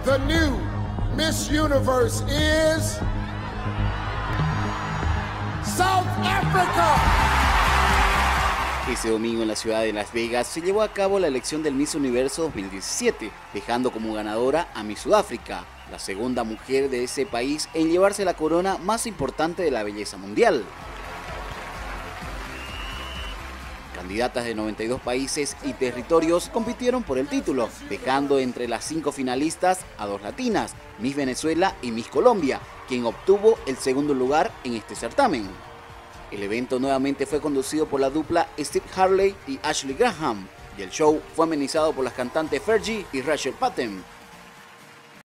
The new Miss Universe is South Africa. Ese domingo en la ciudad de Las Vegas se llevó a cabo la elección del Miss Universo 2017, dejando como ganadora a Miss Sudáfrica, la segunda mujer de ese país en llevarse la corona más importante de la belleza mundial. Candidatas de 92 países y territorios compitieron por el título, dejando entre las 5 finalistas a 2 latinas, Miss Venezuela y Miss Colombia, quien obtuvo el segundo lugar en este certamen. El evento nuevamente fue conducido por la dupla Steve Harley y Ashley Graham, y el show fue amenizado por las cantantes Fergie y Rachel Patton.